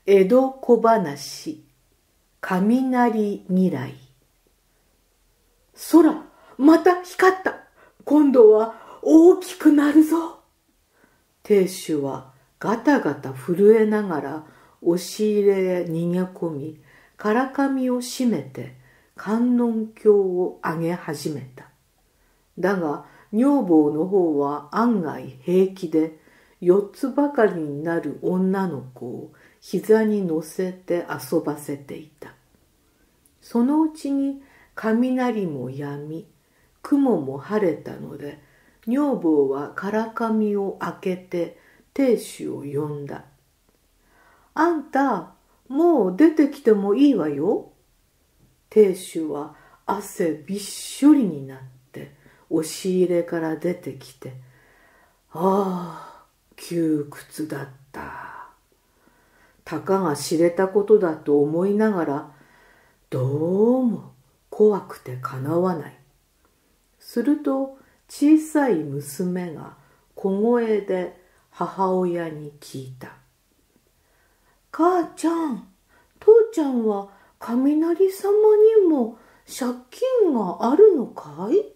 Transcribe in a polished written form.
江戸小話、雷未来。空、また光った。今度は大きくなるぞ。亭主はガタガタ震えながら押し入れへ逃げ込み、からかみを閉めて観音経をあげ始めた。だが女房の方は案外平気で、4つばかりになる女の子を膝に乗せて遊ばせていた。そのうちに雷もやみ、雲も晴れたので、女房はからかみを開けて亭主を呼んだ。あんた、もう出てきてもいいわよ。亭主は汗びっしょりになって押し入れから出てきて、ああ、窮屈だった。たかが知れたことだと思いながら、どうも怖くてかなわない。すると小さい娘が小声で母親に聞いた。母ちゃん、父ちゃんは雷様にも借金があるのかい？